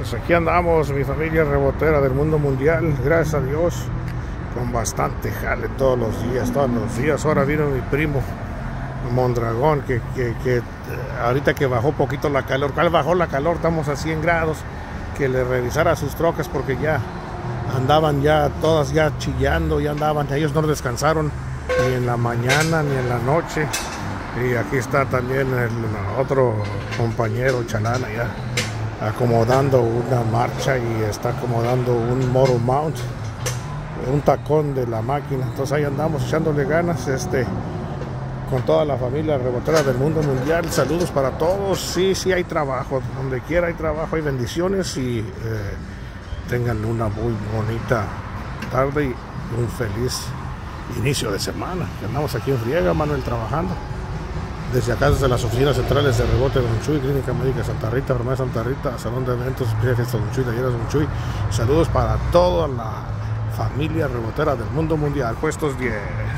Pues aquí andamos, mi familia rebotera del mundo mundial, gracias a Dios, con bastante jale todos los días. Ahora vino mi primo Mondragón, que ahorita que bajó poquito la calor, bajó la calor, estamos a 100 grados, que le revisara sus trocas porque ya andaban ya todas ya chillando, ya andaban, ellos no descansaron ni en la mañana ni en la noche. Y aquí está también el otro compañero Chalana ya acomodando una marcha y está acomodando un motor mount, un tacón de la máquina. Entonces ahí andamos echándole ganas con toda la familia rebotera del mundo mundial. Saludos para todos. Sí hay trabajo, donde quiera hay trabajo, hay bendiciones y tengan una muy bonita tarde y un feliz inicio de semana. Andamos aquí en friega, Manuel, trabajando desde acá, desde las oficinas centrales de rebote de Don Chuy, Clínica Médica Santa Rita, Farmacia Santa Rita, Salón de Eventos, Fiesta Don Chuy, Talleres Don Chuy. Saludos para toda la familia rebotera del mundo mundial. Puestos 10.